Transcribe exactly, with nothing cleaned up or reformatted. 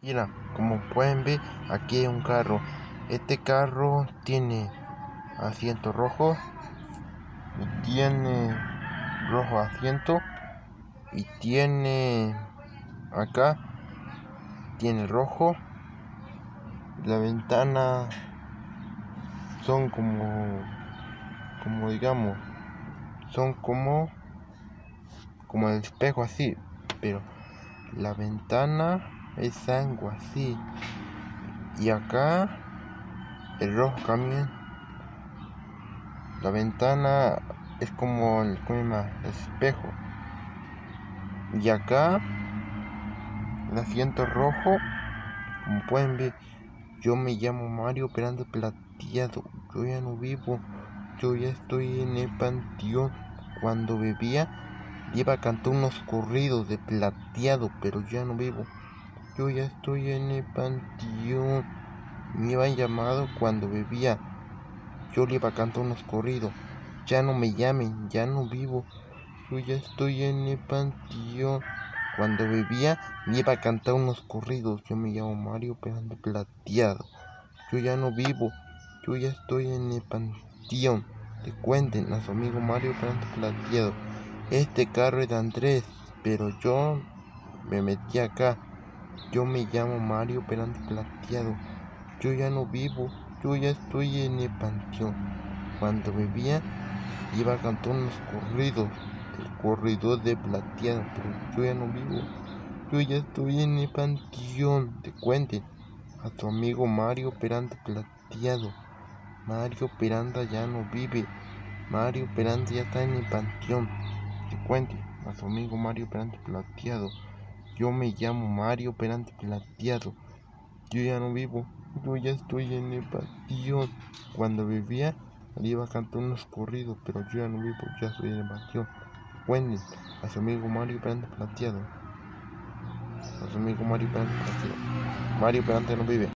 Mira, como pueden ver, aquí hay un carro. Este carro tiene asiento rojo y tiene rojo asiento y tiene acá tiene rojo. La ventana son como como digamos son como como el espejo así, pero la ventana es algo así. Y acá el rojo también. La ventana es como el, ¿cómo se llama? El espejo. Y acá el asiento rojo. Como pueden ver, yo me llamo Mario Operando Plateado. Yo ya no vivo. Yo ya estoy en el panteón. Cuando bebía, iba a cantar unos corridos de plateado, pero ya no vivo. Yo ya estoy en el panteón. Me iban llamado cuando bebía. Yo le iba a cantar unos corridos. Ya no me llamen, ya no vivo. Yo ya estoy en el panteón. Cuando bebía, me iba a cantar unos corridos. Yo me llamo Mario Operando Plateado. Yo ya no vivo. Yo ya estoy en el panteón. Te cuenten a su amigo Mario Operando Plateado. Este carro es de Andrés, pero yo me metí acá. Yo me llamo Mario Operando Plateado. Yo ya no vivo. Yo ya estoy en el panteón. Cuando bebía, iba a cantar unos corridos. El corredor de plateado, pero yo ya no vivo. Yo ya estoy en el panteón. Te cuenten a tu amigo Mario Operando Plateado. Mario Peranda ya no vive. Mario Peranda ya está en el panteón. Te cuente a su amigo Mario Operando Plateado. Yo me llamo Mario Operando Plateado. Yo ya no vivo. Yo ya estoy en el panteón. Cuando vivía, le iba a cantar unos corridos, pero yo ya no vivo. Ya estoy en el panteón. Cuenten a su amigo Mario Perante Plateado. A su amigo Mario Perante Plateado. Mario Perante no vive.